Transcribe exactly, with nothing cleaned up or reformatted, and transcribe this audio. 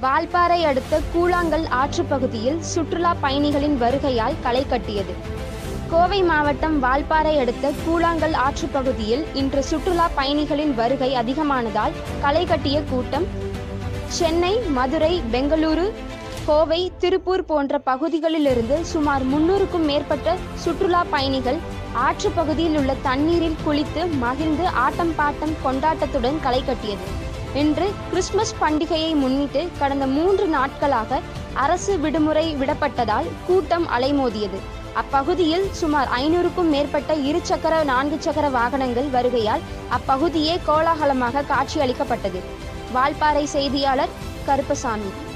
வால்பாறை அடுத்த கூழாங்கல் ஆற்று பகுதியில் சுற்றுலா பயணிகளின் வருகையால் களை கட்டியது. கோவை மாவட்டம் வால்பாறை அடுத்த கூழாங்கல் ஆற்று பகுதியில் இன்று சுற்றுலா பயணிகளின் வருகை அதிகமானதால் களை கட்டிய கூட்டம் சென்னை, மதுரை, பெங்களூரு, கோவை, திருப்பூர் போன்ற பகுதிகளிலிருந்து சுமார் முன்னூறுக்கும் மேற்பட்ட சுற்றுலா பயணிகள் ஆற்று பகுதியில் உள்ள தண்ணீரில் குளித்து மகிழ்ந்து ஆட்டம் பாட்டம் கொண்டாட்டத்துடன் களை கட்டியது. இன்று கிறிஸ்துமஸ் பண்டிகையை முன்னிட்டு கடந்த மூன்று நாட்களாக அரசு விடுமுறை விடப்பட்டதால் கூட்டம் அலைமோதியது. அப்பகுதியில் சுமார் ஐநூறுக்கும் மேற்பட்ட இருசக்கர நான்கு சக்கர வாகனங்கள் வருகையால் அப்பகுதியே கோலாகலமாக காட்சியளிக்கப்பட்டது. வால்பாறை செய்தியாளர் கருப்பசாமி.